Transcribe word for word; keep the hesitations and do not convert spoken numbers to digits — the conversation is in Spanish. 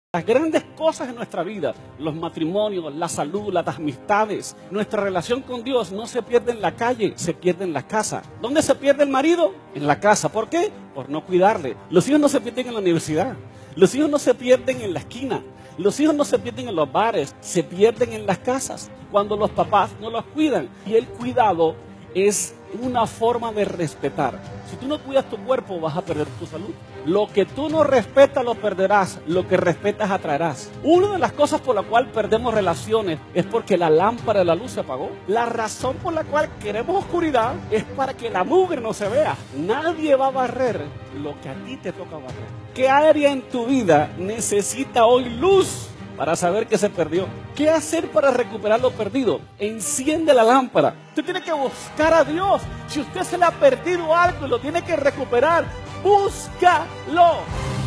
Las grandes cosas en nuestra vida, los matrimonios, la salud, las amistades, nuestra relación con Dios no se pierde en la calle, se pierde en la casa. ¿Dónde se pierde el marido? En la casa. ¿Por qué? Por no cuidarle. Los hijos no se pierden en la universidad. Los hijos no se pierden en la esquina. Los hijos no se pierden en los bares, se pierden en las casas cuando los papás no los cuidan. Y el cuidado es una forma de respetar. Si tú no cuidas tu cuerpo, vas a perder tu salud. Lo que tú no respetas, lo perderás. Lo que respetas, atraerás. Una de las cosas por la cual perdemos relaciones es porque la lámpara de la luz se apagó. La razón por la cual queremos oscuridad es para que la mugre no se vea. Nadie va a barrer lo que a ti te toca barrer. ¿Qué área en tu vida necesita hoy luz para saber que se perdió? ¿Qué hacer para recuperar lo perdido? Enciende la lámpara. Usted tiene que buscar a Dios. Si usted se le ha perdido algo y lo tiene que recuperar, búscalo.